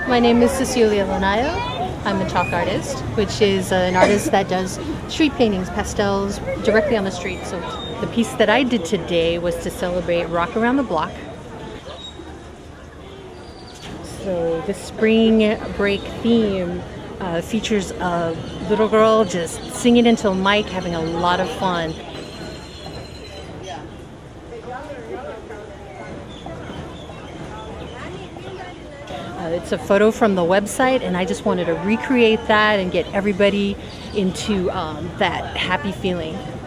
My name is Cecelia Ramos Linayao. I'm a chalk artist, which is an artist that does street paintings, pastels, directly on the street. So the piece that I did today was to celebrate Rock Around the Block. So the spring break theme features a little girl just singing into a mic, having a lot of fun. It's a photo from the website, and I just wanted to recreate that and get everybody into that happy feeling.